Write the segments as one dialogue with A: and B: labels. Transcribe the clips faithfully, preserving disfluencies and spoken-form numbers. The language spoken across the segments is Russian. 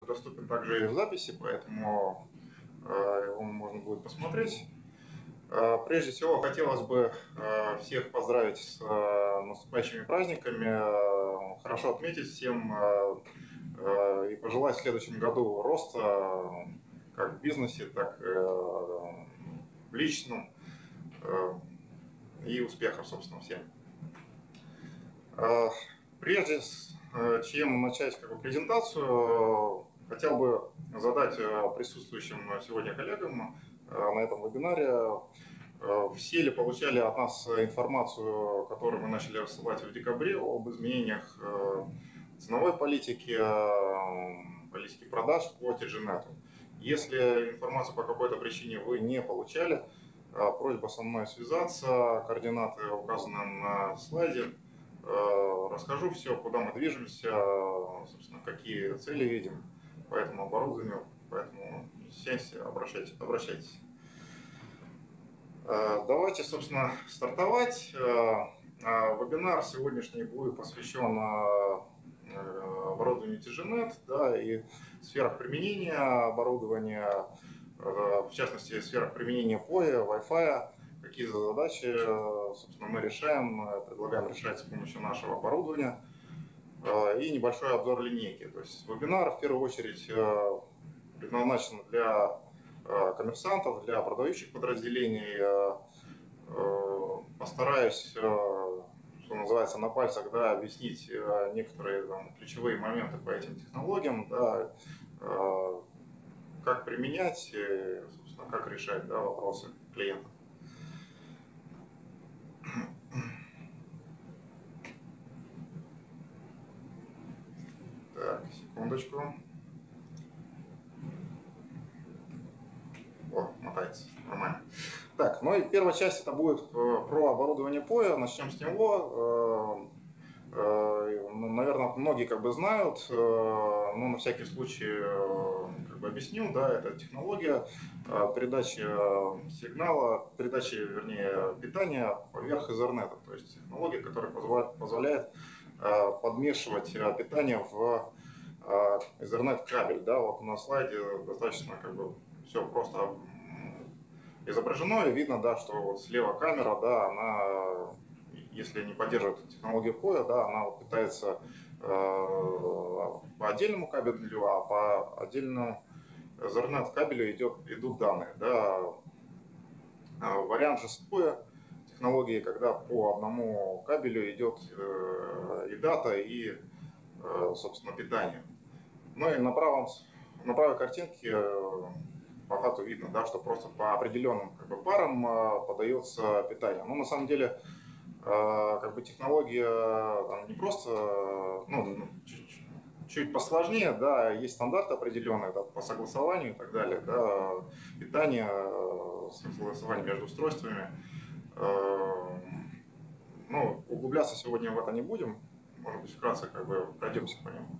A: доступен также и в записи, поэтому его можно будет посмотреть. Прежде всего, хотелось бы всех поздравить с наступающими праздниками, хорошо отметить всем и пожелать в следующем году роста как в бизнесе, так и в личном, и успехов, собственно, всем. Прежде чем начать как бы презентацию, хотел бы задать присутствующим сегодня коллегам на этом вебинаре, все ли получали от нас информацию, которую мы начали рассылать в декабре, об изменениях ценовой политики, политики продаж по Тиджинету. Если информацию по какой-то причине вы не получали, просьба со мной связаться, координаты указаны на слайде. Расскажу все, куда мы движемся, собственно, какие цели видим по этому оборудованию, поэтому сессия, обращайтесь, обращайтесь. Давайте, собственно, стартовать. Вебинар сегодняшний будет посвящен оборудованию Тиджинет, да, и сферах применения оборудования, в частности, сферах применения пи о и, Wi-Fi, какие задачи, собственно, мы решаем, предлагаем решать с помощью нашего оборудования, и небольшой обзор линейки. То есть вебинар в первую очередь предназначен для коммерсантов, для продающих подразделений. Постараюсь, что называется, на пальцах, да, объяснить некоторые там ключевые моменты по этим технологиям, да, как применять, собственно, как решать, да, вопросы клиентов. Так, секундочку. О, мотается, нормально. Так, ну и первая часть это будет про оборудование пи о. Начнем с него. Наверное, многие как бы знают, но на всякий случай как бы объясню, да, это технология передачи сигнала, передачи, вернее, питания поверх Ethernet. То есть технология, которая позволяет подмешивать питание в Ethernet кабель. Да, вот на слайде достаточно как бы все просто изображено и видно, да, что вот слева камера, да, она, если не поддерживает технологию пи о, да, она вот пытается э, по отдельному кабелю, а по отдельному Ethernet кабелю идет, идут данные. Да. Вариант же с пи о технологии, когда по одному кабелю идет э, и дата, и, э, собственно, питание. Ну и на, правом, на правой картинке э, по факту видно, да, что просто по определенным как бы, парам э, подается питание. Но на самом деле э, как бы технология там, не просто, э, ну, чуть, чуть посложнее, да, есть стандарты определенные, да, по согласованию и так далее, да, питание, э, согласование между устройствами. Э, ну, углубляться сегодня в это не будем, может быть, вкратце как бы пройдемся по нему.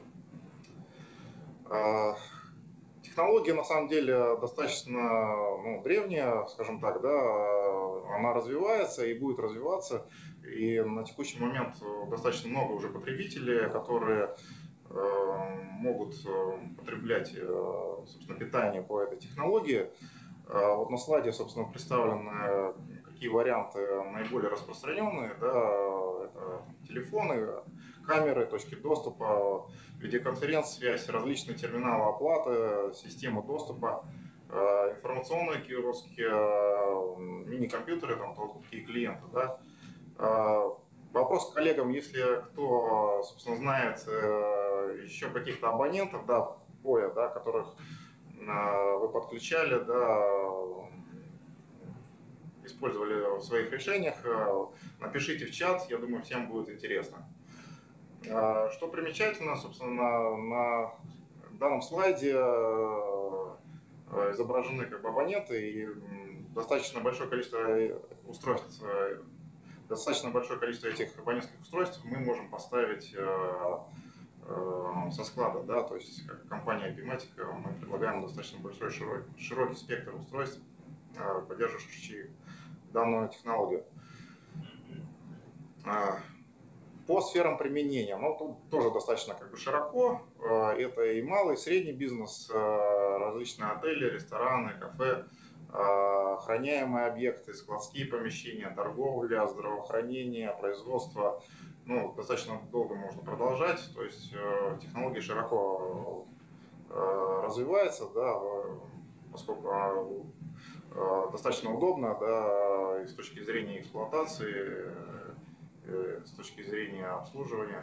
A: Э, Технология на самом деле достаточно ну, древняя, скажем так, да, она развивается и будет развиваться. И на текущий момент достаточно много уже потребителей, которые э, могут потреблять э, собственно, питание по этой технологии. Э, вот на слайде, собственно, представлены какие варианты наиболее распространенные. Да, это телефоны, камеры, точки доступа, видеоконференц-связь, различные терминалы оплаты, системы доступа, информационные киоски, мини-компьютеры, там, такие клиенты. Да. Вопрос к коллегам, если кто, собственно, знает еще каких-то абонентов, да, пи о, да, которых вы подключали, да, использовали в своих решениях, напишите в чат, я думаю, всем будет интересно. Что примечательно, собственно, на, на данном слайде изображены как бы абоненты и достаточно большое количество устройств, достаточно большое количество этих абонентских устройств мы можем поставить со склада, да, то есть как компания Epimatic мы предлагаем достаточно большой широкий, широкий спектр устройств, поддерживающих данную технологию. По сферам применения, ну, тут тоже достаточно как бы широко. Это и малый, и средний бизнес, различные отели, рестораны, кафе, охраняемые объекты, складские помещения, торговля, здравоохранение, производство. Ну, достаточно долго можно продолжать. То есть технологии широко развиваются, да, поскольку достаточно удобно, да, и с точки зрения эксплуатации, с точки зрения обслуживания.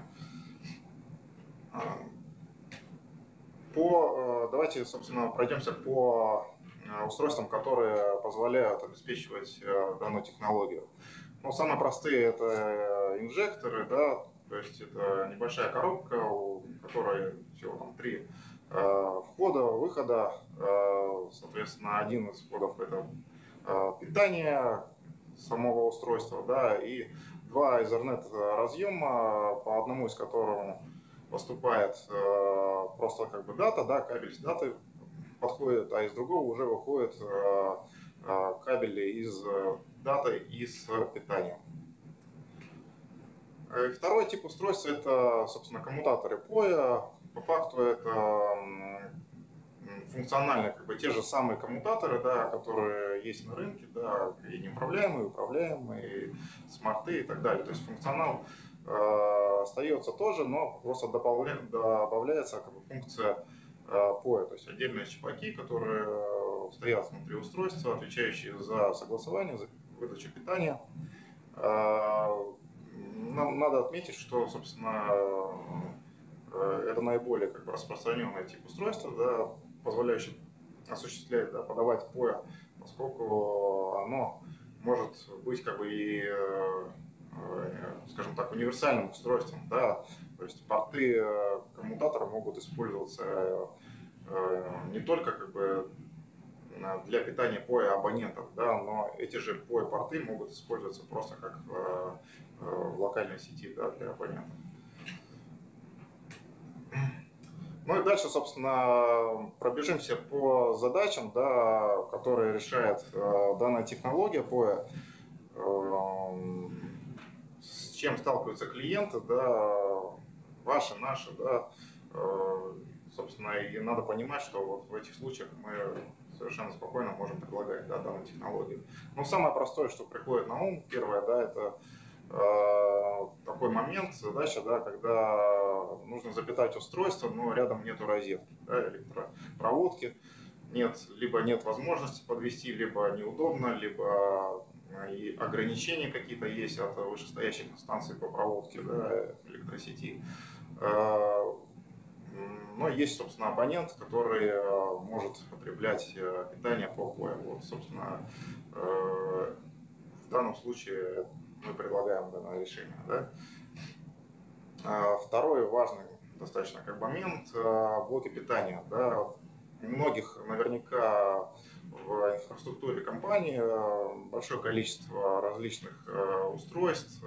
A: По, давайте, собственно, пройдемся по устройствам, которые позволяют обеспечивать данную технологию. Ну, самые простые это инжекторы, да, то есть это небольшая коробка, у которой всего там три входа, выхода. Соответственно, один из входов это питание самого устройства, да, и два Ethernet разъема, по одному из которых поступает э, просто как бы дата, да, кабель с датой подходит, а из другого уже выходит э, э, кабели из э, даты и с питанием. И второй тип устройств это, собственно, коммутаторы поя. По факту это функционально как бы те же самые коммутаторы, да, которые есть на рынке, да, и неуправляемые, управляемые, и смарты и так далее. То есть функционал э, остается тоже, но просто добавля, добавляется как бы функция э, поя, то есть отдельные чипаки, которые стоят внутри устройства, отвечающие за согласование, за выдачу питания. Э, нам надо отметить, что, собственно, э, это наиболее как бы распространенный тип устройства, да, позволяющий осуществлять, да, подавать поя, поскольку оно может быть как бы и, скажем так, универсальным устройством, да, то есть порты коммутатора могут использоваться не только как бы для питания поя абонентов, да, но эти же поя-порты могут использоваться просто как в, в локальной сети, да, для абонентов. Ну и дальше, собственно, пробежимся по задачам, да, которые решает э, данная технология поя, э, с чем сталкиваются клиенты, да, ваши, наши, да, э, собственно, и надо понимать, что вот в этих случаях мы совершенно спокойно можем предлагать, да, данную технологию. Ну, самое простое, что приходит на ум, первое, да, это такой момент, задача, да, когда нужно запитать устройство, но рядом нету розетки, да, электропроводки, нет, либо нет возможности подвести, либо неудобно, либо и ограничения какие-то есть от вышестоящих станций по проводке, да, электросети. Но есть, собственно, абонент, который может потреблять питание по поя. Вот, собственно, в данном случае мы предлагаем данное решение. Да? Второй важный достаточно как момент – блоки питания. Да? У многих наверняка в инфраструктуре компании большое количество различных устройств,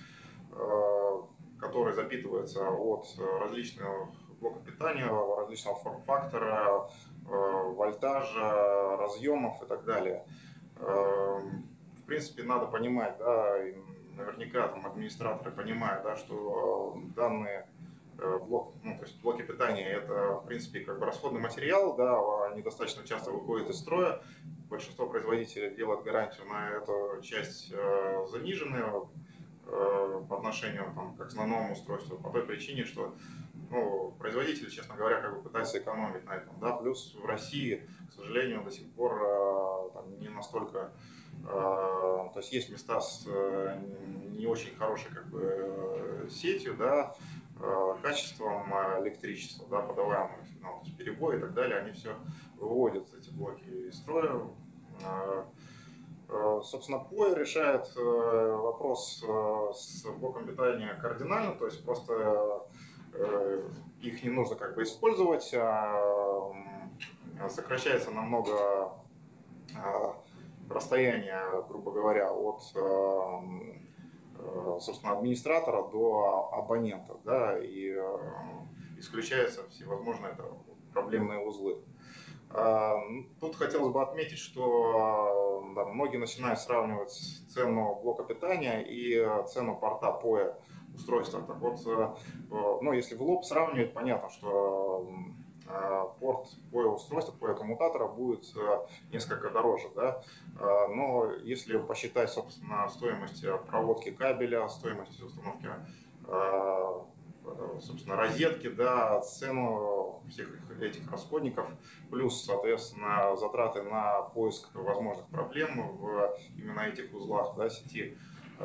A: которые запитываются от различных блоков питания, различного форм-фактора, вольтажа, разъемов и так далее. В принципе, надо понимать, да, и наверняка там администраторы понимают, да, что данные блок, ну, то есть блоки питания это, в принципе, как бы расходный материал, да, они достаточно часто выходят из строя. Большинство производителей делают гарантию на эту часть э, заниженную э, по отношению там, к основному устройству, по той причине, что ну, производители, честно говоря, как бы пытаются экономить на этом. Да? Плюс в России, к сожалению, до сих пор э, там, не настолько... То есть есть места с не очень хорошей как бы, сетью, да, качеством электричества, да, подаваемого сигнала, то есть перебои и так далее, они все выводят эти блоки из строя. Собственно, поя решает вопрос с блоком питания кардинально, то есть просто их не нужно как бы использовать, а сокращается намного расстояние, грубо говоря, от, собственно, администратора до абонента, да, и исключаются всевозможные это, проблемные узлы. Тут хотелось бы отметить, что да, многие начинают сравнивать цену блока питания и цену порта поя устройства. Так вот, ну, если в лоб сравнивать, понятно, что порт поя устройства, поя коммутатора будет несколько дороже, да? Но если посчитать, собственно, стоимость проводки кабеля, стоимость установки, собственно, розетки, да, цену всех этих расходников, плюс, соответственно, затраты на поиск возможных проблем в именно этих узлах, да, сети,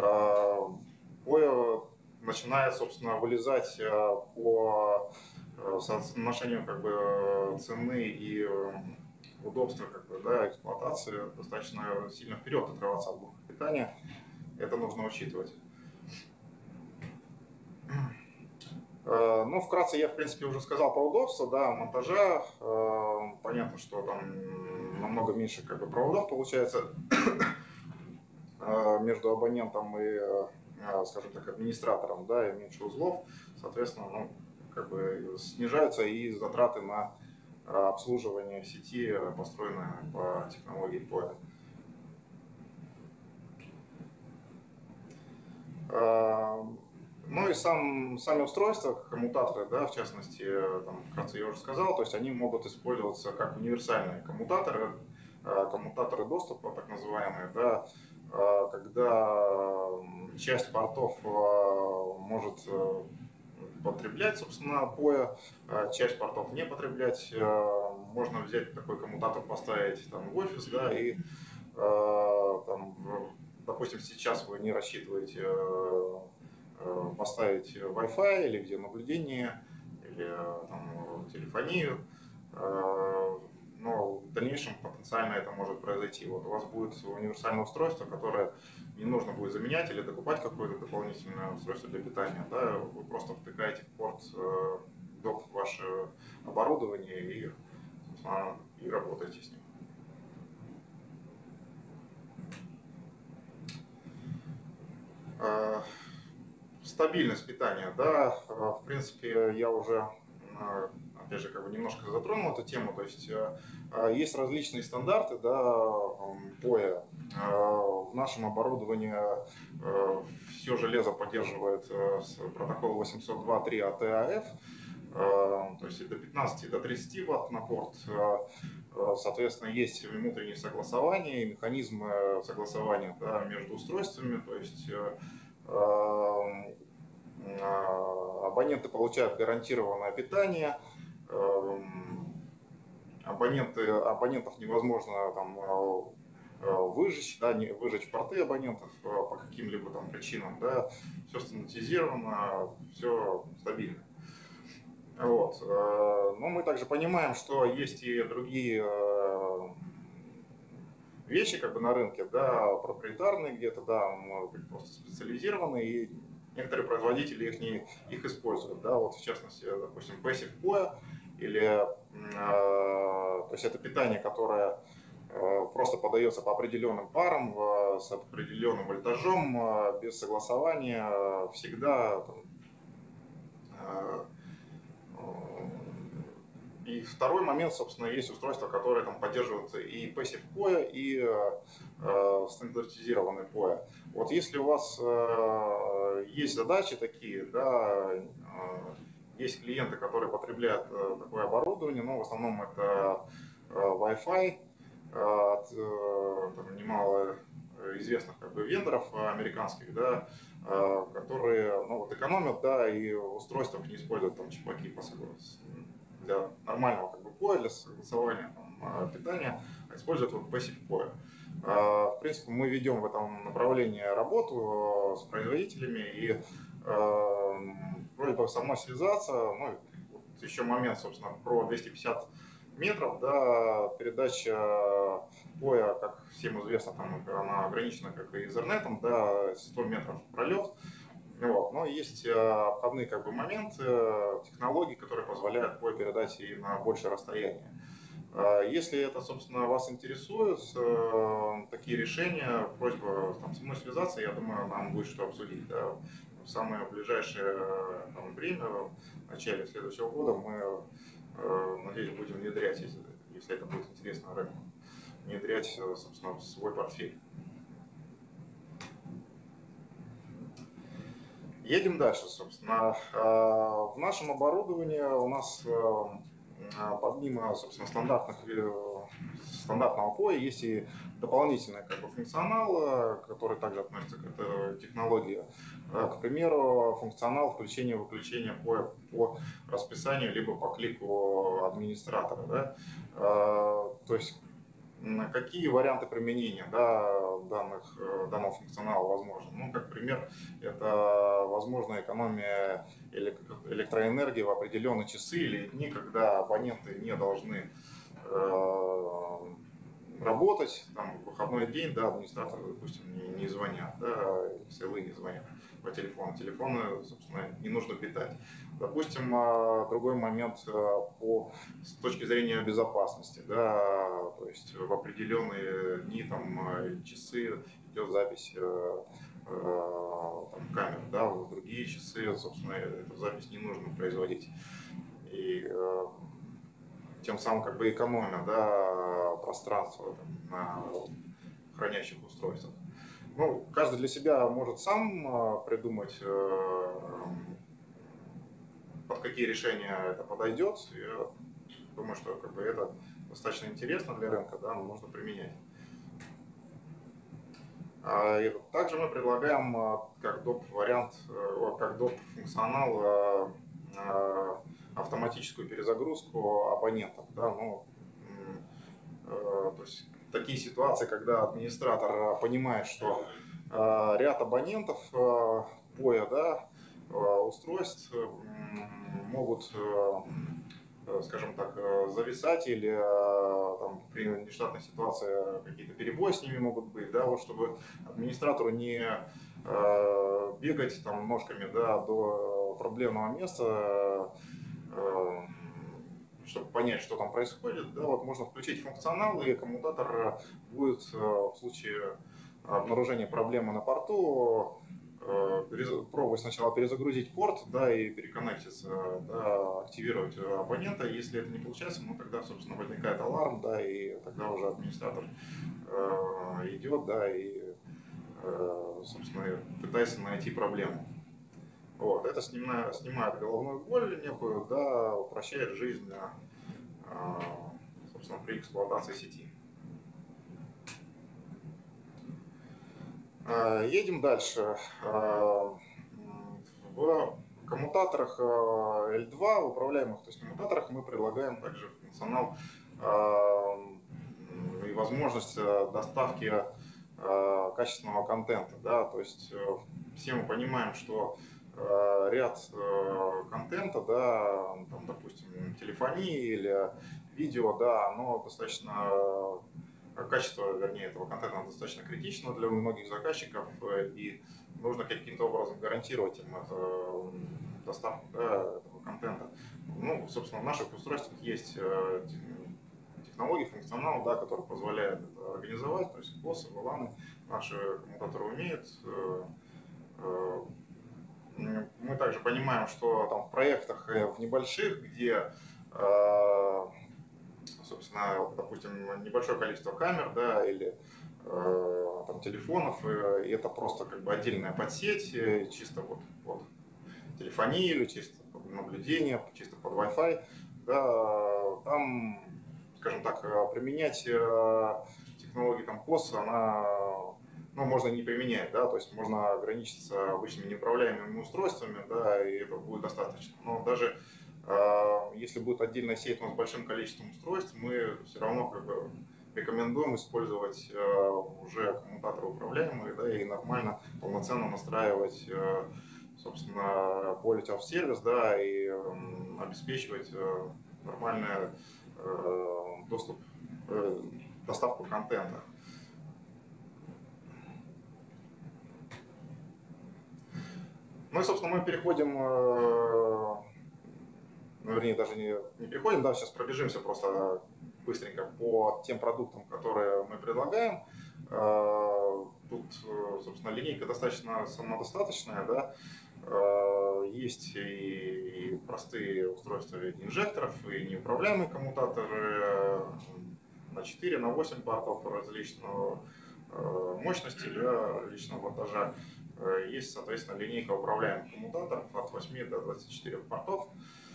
A: поя начинает, собственно, вылезать по соотношению как бы цены и удобства как бы, да, эксплуатации достаточно сильно вперед отрываться от блока питания. Это нужно учитывать. Ну, вкратце я, в принципе, уже сказал про удобство, да, монтажа. Понятно, что там намного меньше как бы проводов получается между абонентом и, скажем так, администратором, да, и меньше узлов. Соответственно, ну, как бы снижаются и затраты на обслуживание сети, построенной по технологии поя. Ну и сам, сами устройства, коммутаторы, да, в частности, там, вкратце я уже сказал, то есть они могут использоваться как универсальные коммутаторы, коммутаторы доступа, так называемые, да, когда часть портов может потреблять, собственно, поя, часть портов не потреблять. Можно взять такой коммутатор, поставить там в офис, да, и там, допустим, сейчас вы не рассчитываете поставить Wi-Fi или где наблюдение, или там, телефонию, но в дальнейшем потенциально это может произойти. Вот у вас будет универсальное устройство, которое не нужно будет заменять или докупать какое-то дополнительное устройство для питания. Да? Вы просто втыкаете в порт доп. Ваше оборудование и, и работаете с ним. Стабильность питания, да, в принципе, я уже, опять же, как бы немножко затронул эту тему, то есть есть различные стандарты, да, поя. В нашем оборудовании все железо поддерживает протокол восемьсот два точка три эй ти эй эф, то есть до пятнадцати, до тридцати ватт на порт. Соответственно, есть внутренние согласования, механизмы согласования, да, между устройствами, то есть абоненты получают гарантированное питание, абоненты, абонентов невозможно там выжечь, да, не, выжечь порты абонентов по каким-либо там причинам, да, все стандартизировано, все стабильно. Вот. Но мы также понимаем, что есть и другие вещи как бы на рынке, да, проприетарные где-то, да, может быть просто специализированные, и некоторые производители их, не, их используют, да, вот в частности, допустим, Passive поя, или, э, то есть это питание, которое э, просто подается по определенным парам, э, с определенным вольтажом, э, без согласования, э, всегда там, э, И второй момент, собственно, есть устройства, которые там поддерживаются и Passive поя, и э, стандартизированный поя. Вот если у вас э, есть задачи такие, да, э, есть клиенты, которые потребляют э, такое оборудование, но в основном это э, Wi-Fi э, от э, там, немало известных как бы вендоров американских, да, э, которые ну, вот, экономят, да, и в устройствах не используют там чипаки по для нормального как бы поя, для согласования там, питания, используют вот Passive поя. В принципе, мы ведем в этом направлении работу с производителями, и вроде бы со мной связаться, ну, вот еще момент, собственно, про двести пятьдесят метров, да, передача поя, как всем известно, там, она ограничена как и Ethernet, да, сто метров пролет. Вот. Но есть обходные как бы, моменты, технологии, которые позволяют пой передать и на большее расстояние. Если это, собственно, вас интересует, такие решения, просьба там, со мной связаться, я думаю, нам будет что обсудить. Да. В самое ближайшее там, время, в начале следующего года, мы, надеюсь, будем внедрять, если, если это будет интересно рынку, внедрять, собственно, в свой портфель. Едем дальше, собственно. В нашем оборудовании у нас помимо, собственно, стандартных, стандартного поя есть и дополнительный как бы, функционал, который также относится к этой технологии. К примеру, функционал включения-выключения поя по расписанию либо по клику администратора. Да? То есть какие варианты применения, да, данных, данного функционала возможны? Ну, как пример, это возможно экономия электроэнергии в определенные часы или дни, когда абоненты не должны э, работать, там, в выходной день, да, администраторы, допустим, не, не звонят, да, если не звонят по телефону. Телефоны, собственно, не нужно питать. Допустим, другой момент по, с точки зрения безопасности, да, то есть в определенные дни, там, часы идет запись там, камер, да, в другие часы, собственно, эту запись не нужно производить. И тем самым как бы экономя, да, пространство там, на хранящих устройствах. Ну, каждый для себя может сам придумать, под какие решения это подойдет. Я думаю, что как бы, это достаточно интересно для рынка, да, но нужно применять. И также мы предлагаем как доп. Вариант, как доп. Функционал автоматическую перезагрузку абонентов. Да, ну, то есть такие ситуации, когда администратор понимает, что ряд абонентов поя, да, устройств могут, скажем так, зависать или там, при нештатной ситуации какие-то перебои с ними могут быть, да, вот чтобы администратору не бегать там ножками, да, до проблемного места, чтобы понять, что там происходит, да, вот можно включить функционал, и коммутатор будет в случае обнаружения проблемы на порту пробовать сначала перезагрузить порт, да, и переконнектиться, да, активировать абонента. Если это не получается, ну тогда, собственно, возникает аларм, да, и тогда уже администратор э, идет, да, и, э, собственно, пытается найти проблему. Вот. Это снимает, снимает головную боль некую, да, упрощает жизнь, э, собственно, при эксплуатации сети. Едем дальше. В коммутаторах эл два, в управляемых, то есть коммутаторах, мы предлагаем также функционал и возможность доставки качественного контента. Да? То есть все мы понимаем, что ряд контента, да, там, допустим, телефонии или видео, да, оно достаточно качество, вернее, этого контента достаточно критично для многих заказчиков, и нужно каким-то образом гарантировать им это, доставку, да, этого контента. Ну, собственно, в наших устройствах есть технологии, функционал, да, который позволяет это организовать, то есть косы, вэланы наши коммутаторы умеют. Мы также понимаем, что там в проектах в небольших, где собственно, допустим, небольшое количество камер, да, или э, там, телефонов, и это просто как бы отдельная подсеть, чисто вот, вот телефония или чисто под наблюдение, чисто под Wi-Fi, да, там, скажем так, применять технологии там кос, она, ну, можно не применять, да, то есть можно ограничиться обычными неуправляемыми устройствами, да, и это будет достаточно. Но даже если будет отдельная сеть, но с большим количеством устройств, мы все равно как бы рекомендуем использовать уже коммутаторы управляемые, да, и нормально, полноценно настраивать, собственно, quality of service, да, и обеспечивать нормальный доступ, доставку контента. Ну и, собственно, мы переходим, ну, вернее, даже не, не переходим, да, сейчас пробежимся просто быстренько по тем продуктам, которые мы предлагаем. Тут, собственно, линейка достаточно самодостаточная, да. Есть и простые устройства в виде инжекторов, и неуправляемые коммутаторы на четыре, на восемь портов различного мощности, да, различного ваттажа. есть, соответственно, линейка управляемых коммутаторов от восьми до двадцати четырёх портов.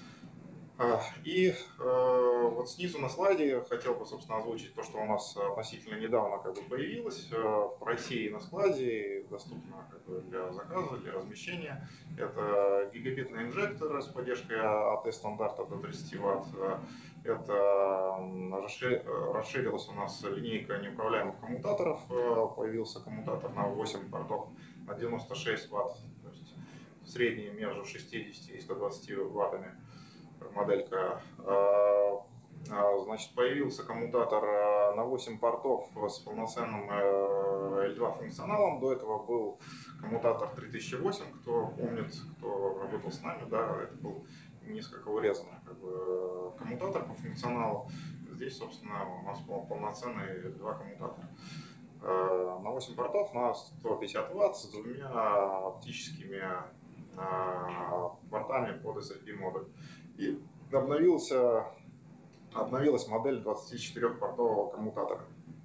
A: И э, вот снизу на слайде я хотел бы, собственно, озвучить то, что у нас относительно недавно как бы появилось э, в России на складе, доступно как бы для заказа, для размещения. Это гигабитный инжектор с поддержкой эй ти стандарта до тридцати ватт. Это расширилась у нас линейка неуправляемых коммутаторов. Появился коммутатор на восемь портов на девяносто шесть ватт, то есть средний между шестьюдесятью и ста двадцатью ваттами. Моделька. Значит, появился коммутатор на восемь портов с полноценным эл два функционалом. До этого был коммутатор три тысячи восемь, кто помнит, кто работал с нами, да, это был несколько урезанный как бы, коммутатор по функционалу. Здесь, собственно, у нас полноценный эл два коммутатор. На восемь портов на сто пятьдесят ватт с двумя оптическими портами под эс эф пи-модуль. И обновился, обновилась модель двадцатичетырёхпортового коммутатора.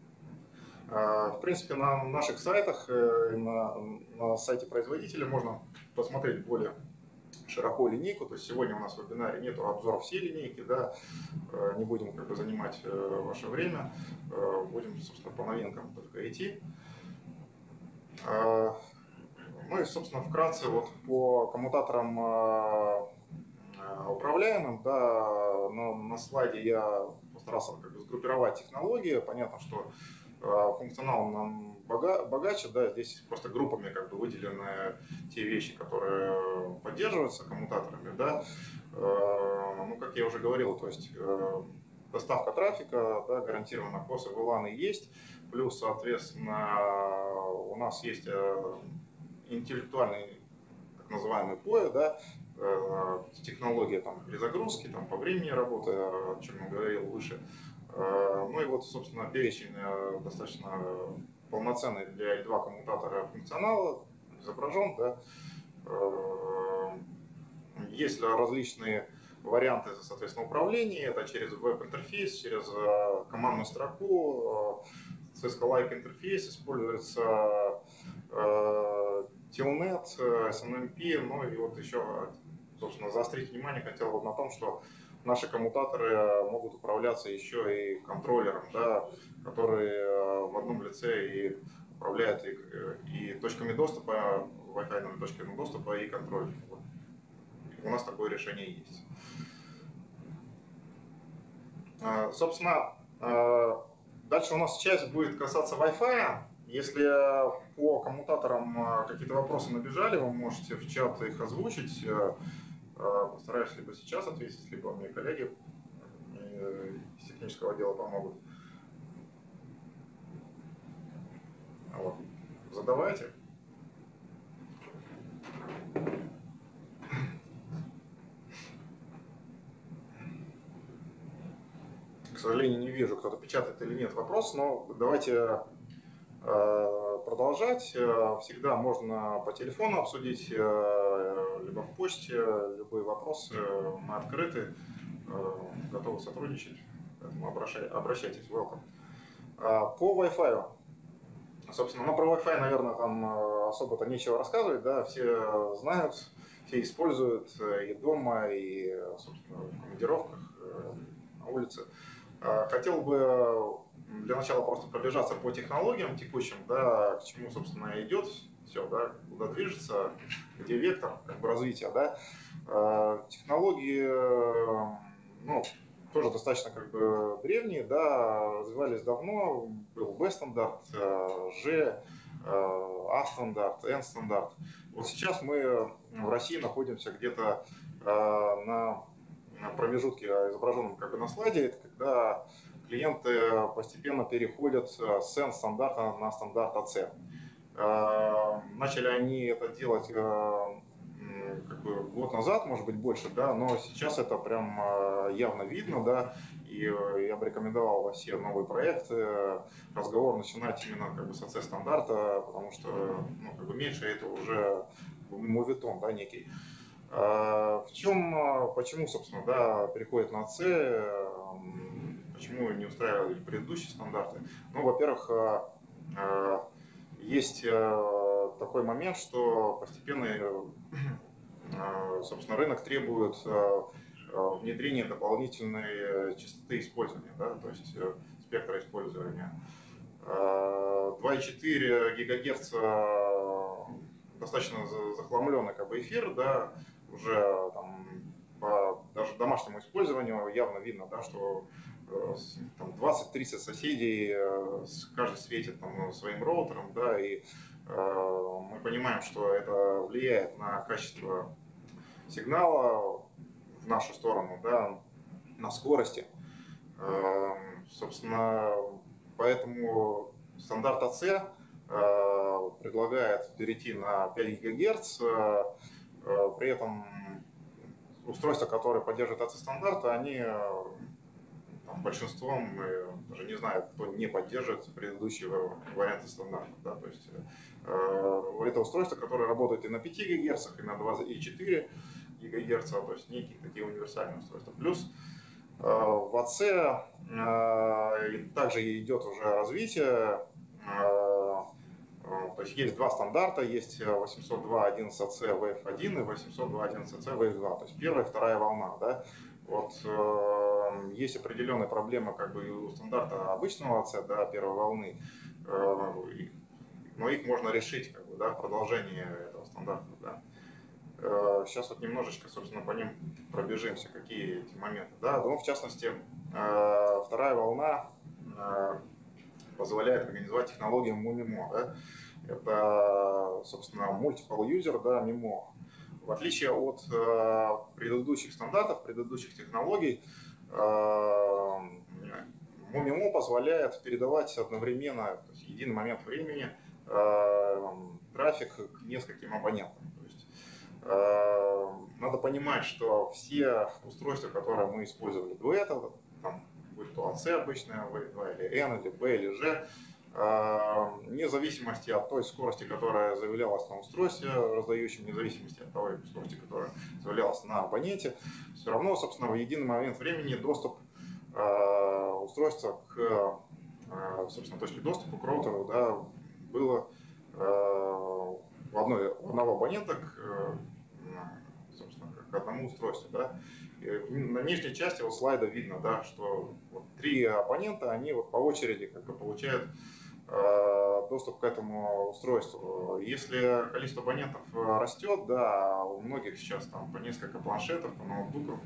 A: В принципе, на наших сайтах, на, на сайте производителя можно посмотреть более широко линейку. То есть сегодня у нас в вебинаре нет обзора всей линейки, да, не будем как бы занимать ваше время, будем, собственно, по новинкам только идти. Ну и, собственно, вкратце вот по коммутаторам управляемым, да, но на слайде я постарался как бы сгруппировать технологии. Понятно, что э, функционал нам бога, богаче, да, здесь просто группами как бы выделены те вещи, которые поддерживаются коммутаторами, да. Э, ну, как я уже говорил, то есть э, доставка трафика, да, гарантированно косы ви лан есть, плюс, соответственно, у нас есть э, интеллектуальный так называемый пэ о, да, технология там, перезагрузки, там, по времени работы, о чем я говорил выше. Ну и вот, собственно, перечень достаточно полноценный для эл два коммутатора функционала изображен. Да. Есть различные варианты, соответственно, управления. Это через веб-интерфейс, через командную строку, Cisco-like интерфейс используется, Telnet, эс эн эм пи, ну и вот еще, собственно, заострить внимание хотел бы на том, что наши коммутаторы могут управляться еще и контроллером, да, который в одном лице и управляет и, и точками доступа, Wi-Fi точками доступа и контроллером. Вот. У нас такое решение есть. Собственно, дальше у нас часть будет касаться Wi-Fi. Если по коммутаторам какие-то вопросы набежали, вы можете в чат их озвучить. Постараюсь либо сейчас ответить, либо мои коллеги из технического отдела помогут. Вот. Задавайте. К сожалению, не вижу, кто-то печатает или нет вопрос, но давайте продолжать. Всегда можно по телефону обсудить, либо в почте, любые вопросы. Мы открыты, готовы сотрудничать, поэтому обращайтесь, welcome. По Wi-Fi. Собственно, ну, про Wi-Fi, наверное, там особо-то нечего рассказывать, да, все знают, все используют и дома, и, собственно, в командировках, на улице. Хотел бы для начала просто пробежаться по технологиям текущим, да, к чему, собственно, идет все, да, куда движется, где вектор как бы, развития. Да. Технологии, ну, тоже достаточно как бы древние, да, развивались давно, был B-стандарт, G, A-стандарт, N-стандарт. Вот сейчас мы в России находимся где-то на промежутке, изображенном как бы на слайде, это когда клиенты постепенно переходят с N-стандарта на стандарт эй си. Начали они это делать как бы год назад, может быть больше, да, но сейчас это прям явно видно, да, и я бы рекомендовал во все новые проекты разговор начинать именно как бы с эй си стандарта, потому что ну, как бы меньше это уже моветон, да, некий. В чем, почему, собственно, да, переходит на эй си, почему не устраивали предыдущие стандарты? Ну, во-первых, есть такой момент, что постепенно, собственно, рынок требует внедрения дополнительной частоты использования, да, то есть спектра использования. два и четыре гигагерца достаточно захламленный как бы эфир, да, уже там, по даже домашнему использованию явно видно, да, что двадцать-тридцать соседей, каждый светит там, своим роутером, да, и э, мы понимаем, что это влияет на качество сигнала в нашу сторону, да, на скорости. Э, собственно, поэтому стандарт эй си э, предлагает перейти на пять гигагерц, э, э, при этом устройства, которые поддерживают эй си стандарты, они там, большинством, даже не знаю, кто не поддерживает предыдущие варианты стандартов. Да, то есть э, это устройство, которое работает и на пяти гигагерцах, и на два и четыре гигагерца, то есть некие такие универсальные устройства. Плюс э, в эй си э, также идет уже развитие. Э, То есть есть два стандарта, есть восемьсот два точка одиннадцать эй си вейв один и восемьсот два точка одиннадцать эй си вейв два, то есть первая и вторая волна. Да? Вот, э, есть определенные проблемы как бы у стандарта обычного эй си, да, первой волны, э, но их можно решить как бы, да, в продолжении этого стандарта. Да? Э, сейчас вот немножечко, собственно, по ним пробежимся, какие эти моменты. Да? Ну, в частности, э, вторая волна э, позволяет организовать технологию мумимо. Да? Это, собственно, multiple user, да, мимо. В отличие от э, предыдущих стандартов, предыдущих технологий, э, мумимо позволяет передавать одновременно, то есть в единый момент времени, э, трафик к нескольким абонентам. То есть, э, надо понимать, что все устройства, которые мы использовали до этого, там, будь то эй си обычная, вейв два или N, или B, или G, вне зависимости от той скорости, которая заявлялась на устройстве раздающем, вне зависимости от той скорости, которая заявлялась на абоненте, все равно, собственно, в единый момент времени доступ э, устройства к, э, собственно, точке доступа к роутеру, да, было э, в одной, у одного абонента к, э, собственно, к одному устройству. Да. На нижней части вот слайда видно, да, что вот три абонента, они вот по очереди как бы получают э, доступ к этому устройству. Если количество абонентов растет, да, у многих сейчас там по несколько планшетов, по ноутбукам,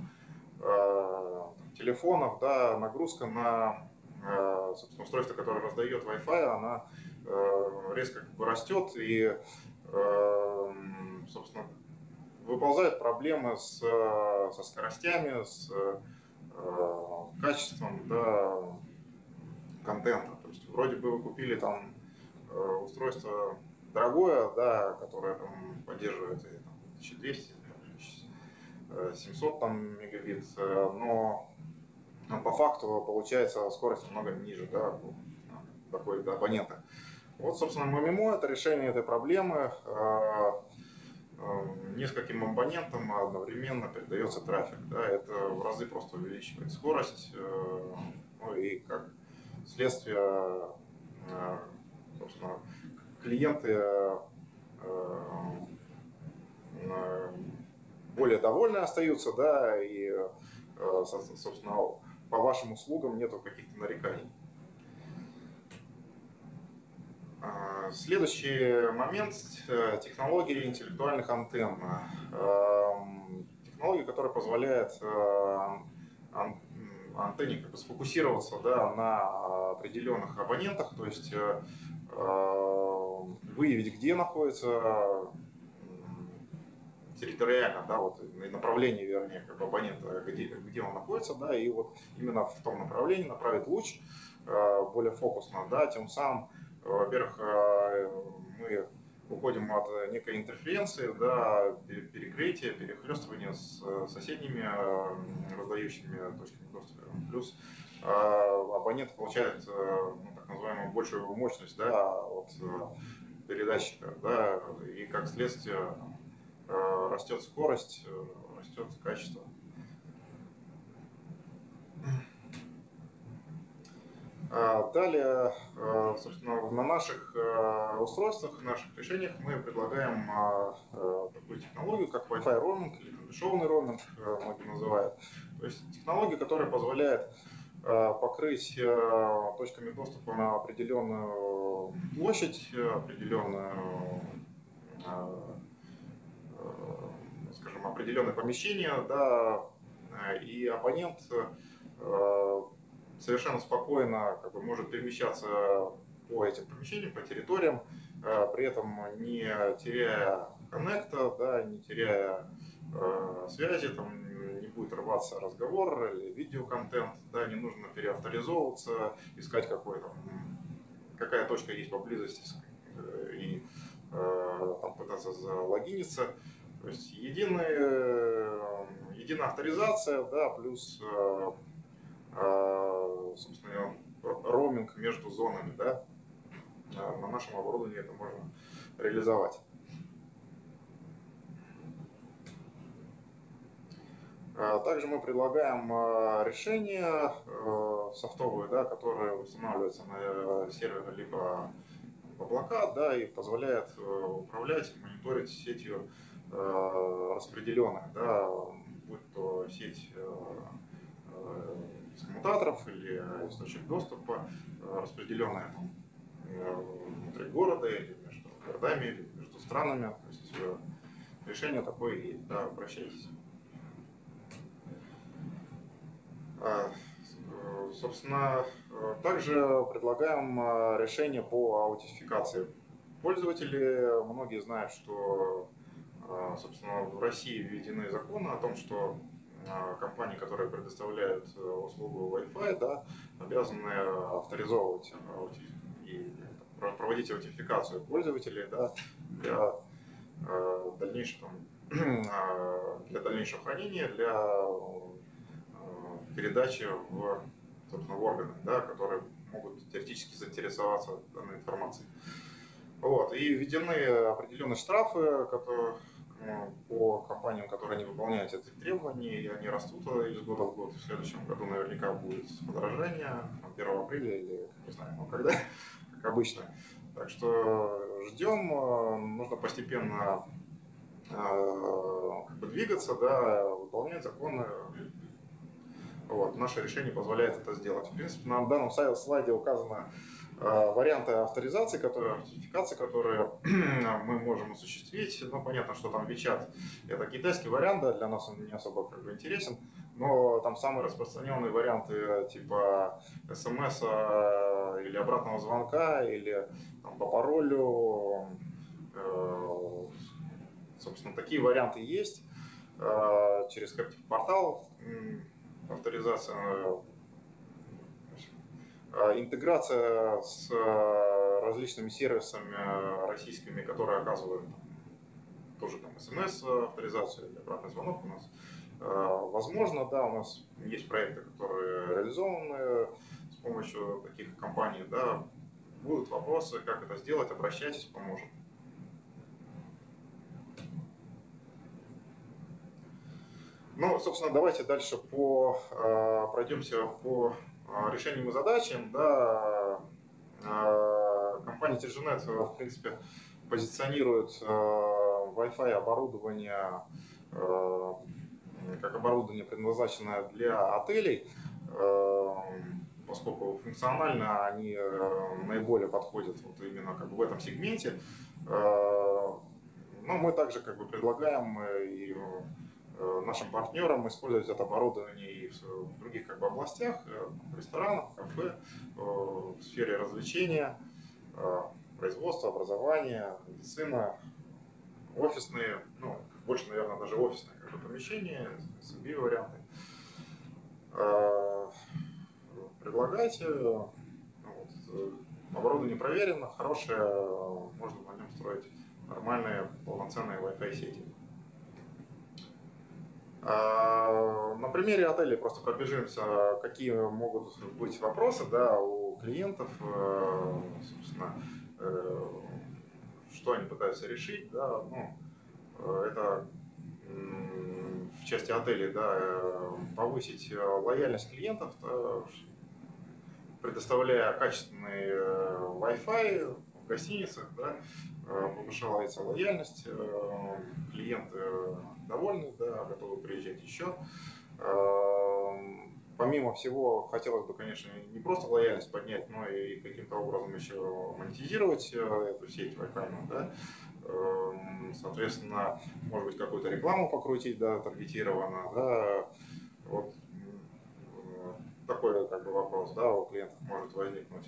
A: э, телефонов, да, нагрузка на э, собственно, устройство, которое раздает Wi-Fi, она э, резко как бы растет, и, э, собственно, выползают проблемы с, со скоростями, с э, качеством, да, контента. То есть вроде бы вы купили там э, устройство дорогое, да, которое там поддерживает и, там, тысяча двести, семьсот там, мегабит, но, но по факту получается скорость много ниже, да, доходит до абонента. Вот, собственно, мумимо — это решение этой проблемы. Нескольким абонентам одновременно передается трафик. Да, это в разы просто увеличивает скорость, ну и как следствие, собственно, клиенты более довольны остаются, да, и, собственно, по вашим услугам нету каких-то нареканий. Следующий момент — технологии интеллектуальных антенн. Технология, которая позволяет антенне как бы сфокусироваться, да, на определенных абонентах, то есть выявить, где находится территориально, да, вот направление, вернее, как бы абонента, где, где он находится, да, и вот именно в том направлении направить луч более фокусно, да, тем самым, во-первых, мы уходим от некой интерференции, да, перекрытия, перехлестывания с соседними раздающими точками доступа. Плюс абонент получает, ну, так называемую большую мощность, да, от передатчика, да, и как следствие растет скорость, растет качество. Далее, собственно, на наших устройствах, в наших решениях мы предлагаем такую технологию, как Wi-Fi роуминг или бесшовный роуминг, многие называют. То есть технология, которая позволяет покрыть точками доступа на определенную площадь, определенную, скажем, определенное помещение, да, и абонент совершенно спокойно как бы может перемещаться по этим помещениям, по территориям, при этом не теряя коннекта, да, не теряя э, связи, там не будет рваться разговор или видеоконтент, да, не нужно переавторизовываться, искать какой-то, какая точка есть поблизости и э, там пытаться залогиниться. То есть единая, единая авторизация, да, плюс собственно, роуминг между зонами, да, на нашем оборудовании это можно реализовать. Также мы предлагаем решения софтовые, да, которые устанавливаются на серверы либо в облака, да, и позволяют управлять, мониторить сетью распределенных, да, будь то сеть из коммутаторов или источник доступа, распределенная там, внутри города или между городами, или между странами. То есть решение такое есть, да, обращайтесь. Собственно, также предлагаем решение по аутентификации пользователей. Многие знают, что, собственно, в России введены законы о том, что компании, которые предоставляют услугу Wi-Fi, да, обязаны авторизовывать и проводить аутентификацию пользователей, да, для дальнейшего, для дальнейшего хранения, для передачи в, собственно, в органы, да, которые могут теоретически заинтересоваться данной информацией. Вот. И введены определенные штрафы, которые, по компаниям, которые не выполняют эти требования, и они растут из года в год. В следующем году наверняка будет подорожание, первого апреля или, не знаю, ну, когда, как обычно. Так что ждем, нужно постепенно как бы двигаться, да, выполнять законы. Вот, наше решение позволяет это сделать. В принципе, на данном слайде указаны э, варианты авторизации, которые, аутентификации, которые мы можем осуществить. Ну, понятно, что там WeChat — это китайский вариант, да, для нас он не особо как бы интересен, но там самые распространенные варианты типа эс эм эс или обратного звонка, или там, по паролю. Э, собственно, такие варианты есть. Э, через Captive портал авторизация, интеграция с различными сервисами российскими, которые оказывают тоже там эс эм эс авторизацию или обратный звонок у нас. Возможно, да, у нас есть проекты, которые реализованы с помощью таких компаний, да. Будут вопросы, как это сделать, обращайтесь, поможем. Ну, собственно, давайте дальше по, э, пройдемся по э, решениям и задачам. Да, э, компания Telgenet, в принципе, позиционирует э, Wi-Fi оборудование э, как оборудование, предназначенное для отелей, э, поскольку функционально они э, наиболее подходят вот именно как бы в этом сегменте. Э, но мы также как бы предлагаем и нашим партнерам использовать это оборудование и в других как бы областях, в ресторанах, кафе, в сфере развлечения, производства, образования, медицина, офисные, ну, больше, наверное, даже офисные как бы помещения, эс эм би варианты. Предлагайте. Вот. Оборудование проверено, хорошее, можно на нем строить нормальные, полноценные Wi-Fi сети. На примере отелей просто пробежимся, какие могут быть вопросы, да, у клиентов, собственно, что они пытаются решить, да, ну, это в части отелей, да, повысить лояльность клиентов, предоставляя качественный Wi-Fi в гостиницах, да, повышается лояльность, клиенты довольны, да, готовы приезжать еще. Помимо всего, хотелось бы, конечно, не просто лояльность поднять, но и каким-то образом еще монетизировать эту сеть Wi-Fi, да. Соответственно, может быть, какую-то рекламу покрутить, да, таргетированно, да. Вот такой как бы вопрос, да, у клиентов может возникнуть.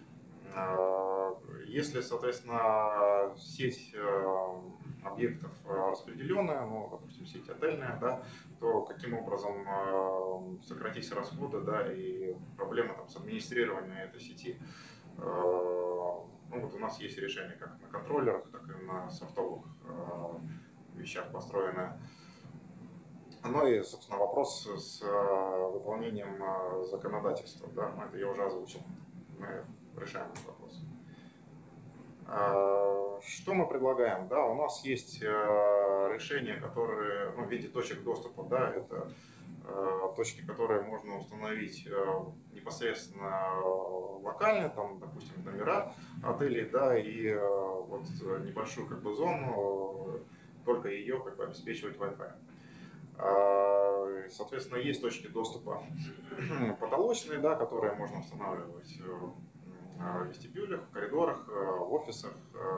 A: Если, соответственно, сеть объектов распределенная, ну, допустим, сеть отельная, да, то каким образом сократить расходы, да, и проблемы там с администрированием этой сети. Ну, вот у нас есть решение как на контроллерах, так и на софтовых вещах построенное. Ну и, собственно, вопрос с выполнением законодательства, да, это я уже озвучил. Мы решаем этот вопрос. Что мы предлагаем? Да, у нас есть решения, которые, ну, в виде точек доступа, да, это точки, которые можно установить непосредственно локально, там, допустим, номера отелей, да, и вот небольшую как бы зону, только ее как бы обеспечивать Wi-Fi. Соответственно, есть точки доступа потолочные, да, которые можно устанавливать в вестибюлях, в коридорах, в офисах.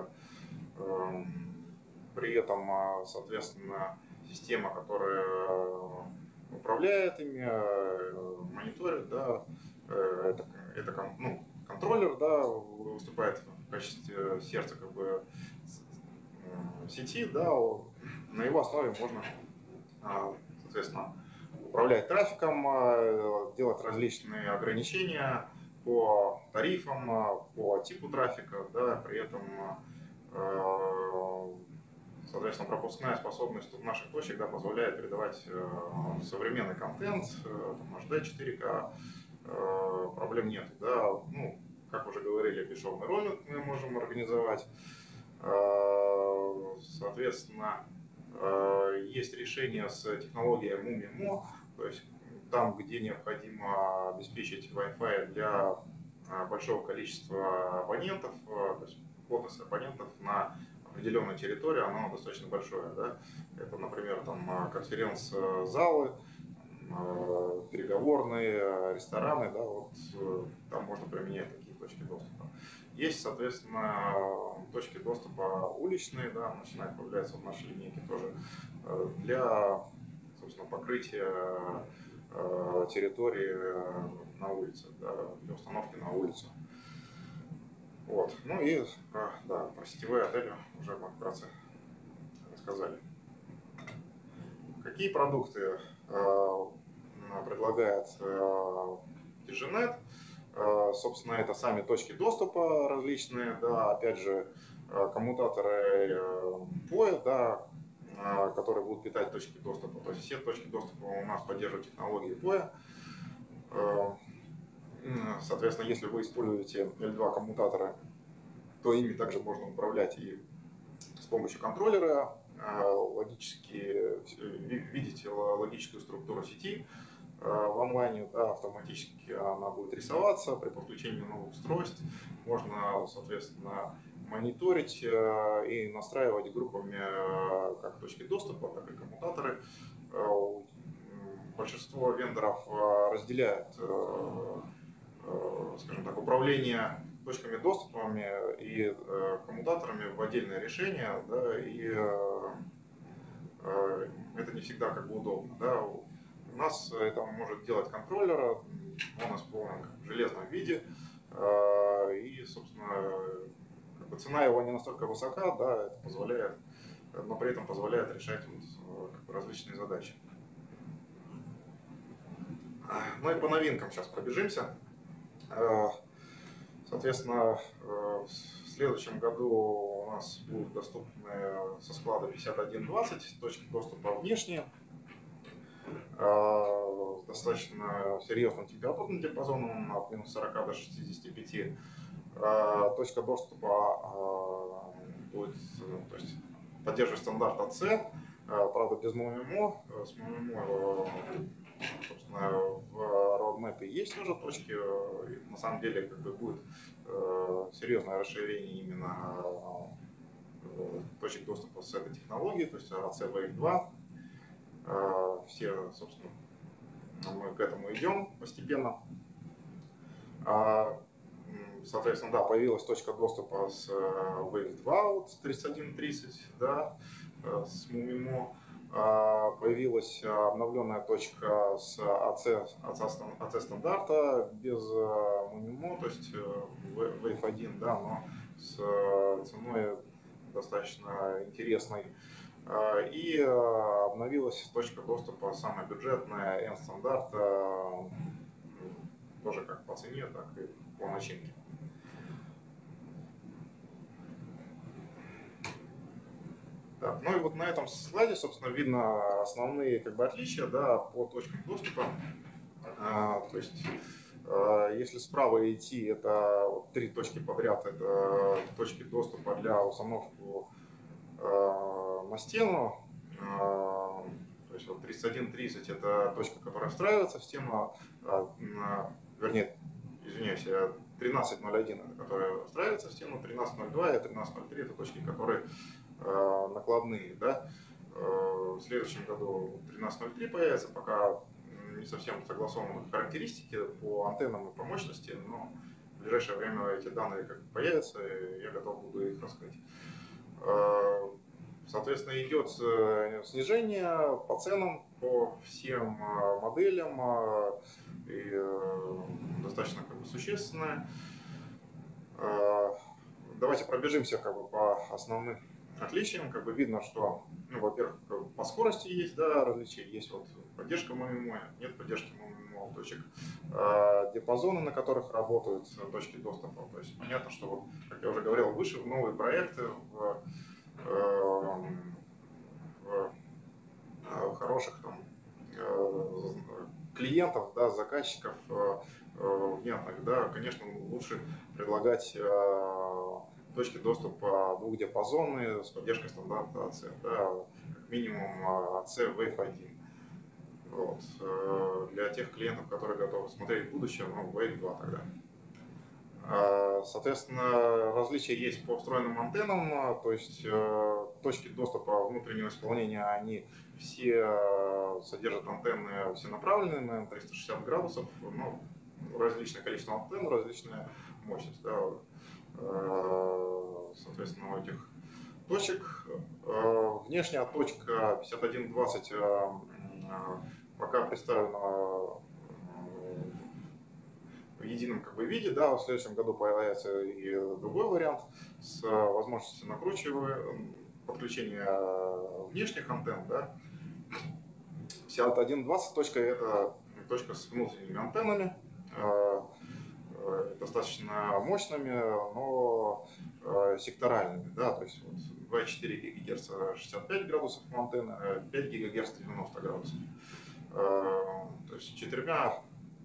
A: При этом, соответственно, система, которая управляет ими, мониторит, да, это, это ну, контроллер, да, выступает в качестве сердца как бы сети, да, на его основе можно, соответственно, управлять трафиком, делать различные ограничения по тарифам, по типу трафика, да, при этом, соответственно, пропускная способность наших точек, да, позволяет передавать современный контент, эйч ди, четыре ка, проблем нет, да, ну, как уже говорили, бесшовный роуминг мы можем организовать, соответственно, есть решение с технологией MuMi-Mo, то есть там, где необходимо обеспечить Wi-Fi для большого количества абонентов, то есть плотность абонентов на определенной территории, оно достаточно большое, да? Это, например, там конференц-залы, переговорные, рестораны, да, вот там можно применять такие точки доступа. Есть, соответственно, точки доступа уличные, да, начинают появляться в нашей линейке тоже для, собственно, покрытия территории на улице, да, для установки на улицу. Вот. Ну и да, про сетевые отели уже мы вкратце рассказали. Какие продукты предлагает Diginet? Собственно, это сами точки доступа различные, да, опять же, коммутаторы пэ о и, да, которые будут питать точки доступа. То есть все точки доступа у нас поддерживают технологии пэ о и. Соответственно, если вы используете эл два коммутаторы, то ими также можно управлять и с помощью контроллера, логически видеть логическую структуру сети в онлайне, да, автоматически она будет рисоваться при подключении новых устройств. Можно, соответственно, мониторить и настраивать группами как точки доступа, так и коммутаторы. Большинство вендоров разделяют, скажем так, управление точками доступами и коммутаторами в отдельное решение, да, и это не всегда как бы удобно, да. У нас это может делать контроллер, он исполнен в железном виде, и, собственно, как бы цена его не настолько высока, да, это позволяет, но при этом позволяет решать вот, как бы, различные задачи. Ну и по новинкам сейчас пробежимся. Соответственно, в следующем году у нас будут доступны со склада пятьдесят один двадцать точки доступа внешние, с достаточно серьезным температурным диапазоном от минус сорока до шестидесяти пяти. Точка доступа будет, то есть, поддерживать стандарт эй си, правда без MuMi-Mo. С MuMi-Mo собственно, в roadmap есть уже точки, и на самом деле как бы будет серьезное расширение именно точек доступа с этой технологией, то есть эй си вейв два. Все, собственно, мы к этому идем постепенно. Соответственно, да, появилась точка доступа с вейв два, вот, с тридцать один тридцать, да, с Mumimo. Появилась обновленная точка с эй си, эй си стандарта без Mumimo, то есть вейв один, да, но с ценой достаточно интересной. И обновилась точка доступа самая бюджетная, N-стандарт, тоже как по цене, так и по начинке. Так, ну и вот на этом слайде, собственно, видно основные как бы отличия, да, по точкам доступа. А, то есть, а, если справа идти, это вот три точки подряд, это точки доступа для установки а, на стену. А, то есть вот тридцать один тридцать это точка, которая встраивается в стену, а, на, вернее, извиняюсь, тринадцать ноль один, это которая встраивается в стену, тринадцать ноль два и тринадцать ноль три это точки, которые э, накладные, да. Э, в следующем году тринадцать ноль три появится, пока не совсем согласованы характеристики по антеннам и по мощности, но в ближайшее время эти данные как появятся, и я готов буду их раскрыть. Э, соответственно, идет снижение по ценам по всем моделям, и достаточно как бы существенное. Давайте пробежимся как бы по основным отличиям. Как бы видно, что, ну, во-первых, как бы по скорости есть, да, различия, есть вот поддержка Mumimo, нет поддержки Mumimo точек, диапазоны, на которых работают точки доступа. То есть понятно, что вот, как я уже говорил выше, в новые проекты, в, в, в хороших там клиентов, да, заказчиков внятных, да, конечно, лучше предлагать точки доступа двухдиапазонные с поддержкой стандарта эй си, да, как минимум эй си вейв один. Вот. Для тех клиентов, которые готовы смотреть в будущее, ну, вейв два тогда. Соответственно, различия есть по встроенным антеннам, то есть точки доступа внутреннего исполнения, они все содержат антенны всенаправленные на триста шестьдесят градусов, ну, различное количество антенн, различная мощность. Да. Соответственно, у этих точек. Внешняя точка пятьдесят один двадцать пока представлена в едином как бы виде, да, в следующем году появится и другой вариант с возможностью накручивания, подключения внешних антенн, да. пятьдесят один двадцать точка это точка с внутренними антеннами, достаточно мощными, но секторальными, да, то есть вот два и четыре гигагерца шестьдесят пять градусов антенны, пять гигагерц девяносто градусов. То есть четырьмя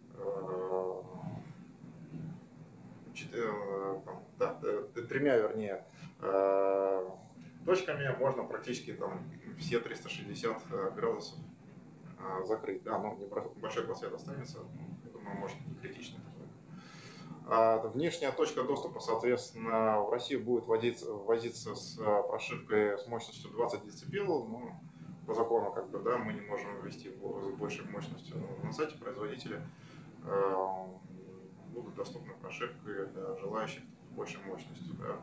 A: да, тремя, вернее, точками можно практически там все триста шестьдесят градусов закрыть. Да, ну, небольшой просвет останется, я думаю, может не критично. Внешняя точка доступа, соответственно, в России будет возиться, возиться с прошивкой с мощностью двадцать децибел. Ну, по закону, как бы, да, мы не можем ввести с большей мощностью. На сайте производителя э, будут доступны прошивки для желающих с большей мощностью. Да.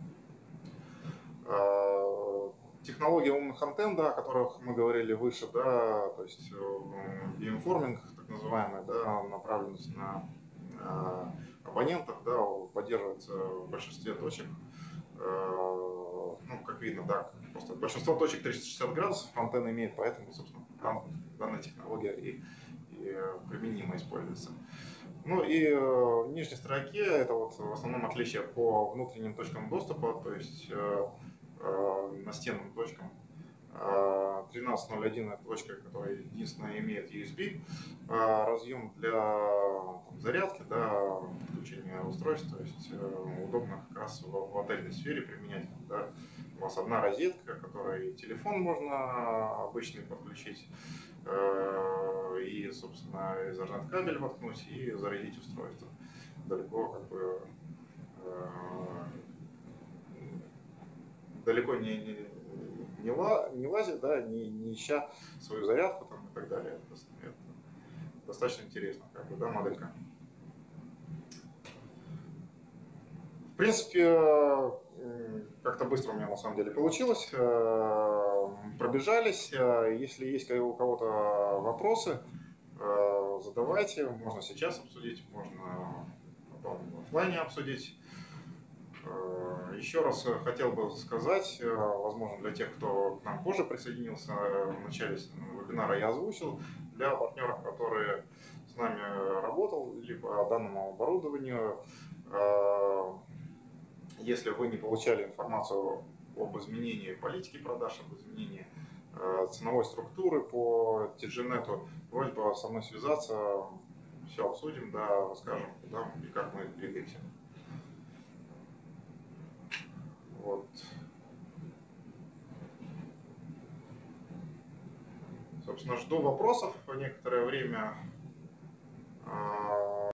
A: Э, технология умных антенн, да, о которых мы говорили выше, да, то есть beamforming, так называемая, да, направленность на э, абонентов, да, поддерживается в большинстве точек. Ну, как видно, да, просто большинство точек триста шестьдесят градусов антенна имеет, поэтому, собственно, там данная технология и, и применимо используется. Ну и в нижней строке это вот в основном отличие по внутренним точкам доступа, то есть настенным точкам. тринадцать ноль один это точка, которая единственная имеет ю эс би разъем для там, зарядки, да, подключения устройств, то есть удобно как раз в, в отельной сфере применять, да, у вас одна розетка, которой телефон можно обычный подключить, и, собственно, Ethernet кабель воткнуть и зарядить устройство. Далеко как бы далеко не, не, не, ла, не лазит, да, не, не ища свою зарядку там, и так далее. Это, это достаточно интересно, как бы, да, моделька. В принципе, как-то быстро у меня на самом деле получилось. Пробежались. Если есть у кого-то вопросы, задавайте. Можно сейчас обсудить, можно потом в офлайне обсудить. Еще раз хотел бы сказать, возможно, для тех, кто к нам позже присоединился, в начале вебинара я озвучил, для партнеров, которые с нами работал, либо по данному оборудованию, если вы не получали информацию об изменении политики продаж, об изменении ценовой структуры по ти джи нет, просьба со мной связаться, все обсудим, да, расскажем, куда и как мы двигаемся. Вот. Собственно, жду вопросов некоторое время.